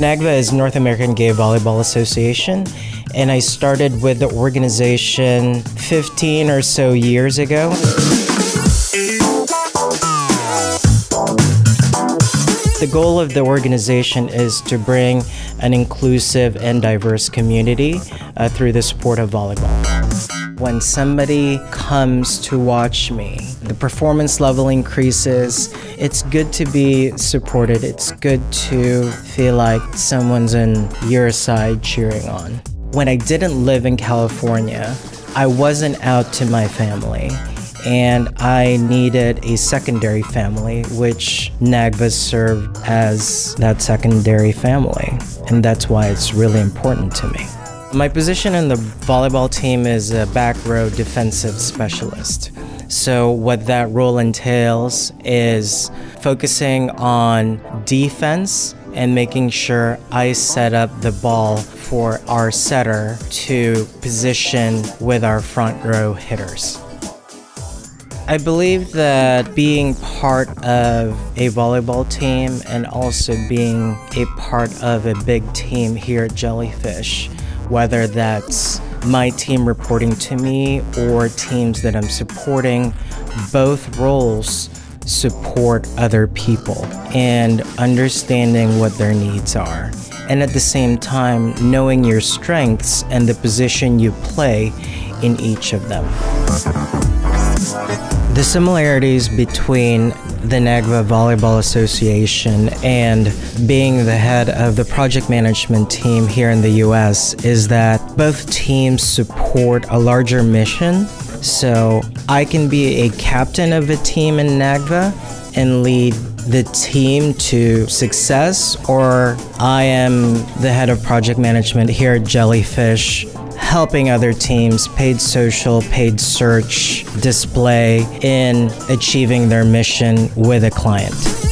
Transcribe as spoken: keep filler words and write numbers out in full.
NAGVA is North American Gay Volleyball Association, and I started with the organization fifteen or so years ago. The goal of the organization is to bring an inclusive and diverse community uh, through the sport of volleyball. When somebody comes to watch me, the performance level increases. It's good to be supported. It's good to feel like someone's on your side cheering on. When I didn't live in California, I wasn't out to my family, and I needed a secondary family, which NAGVA served as that secondary family, and that's why it's really important to me. My position in the volleyball team is a back row defensive specialist. So what that role entails is focusing on defense and making sure I set up the ball for our setter to position with our front row hitters. I believe that being part of a volleyball team and also being a part of a big team here at Jellyfish, whether that's my team reporting to me or teams that I'm supporting, both roles support other people and understanding what their needs are. And at the same time, knowing your strengths and the position you play in each of them. The similarities between the NAGVA Volleyball Association and being the head of the project management team here in the U S is that both teams support a larger mission. So I can be a captain of a team in NAGVA and lead the team to success, or I am the head of project management here at Jellyfish, helping other teams, paid social, paid search, display, in achieving their mission with a client.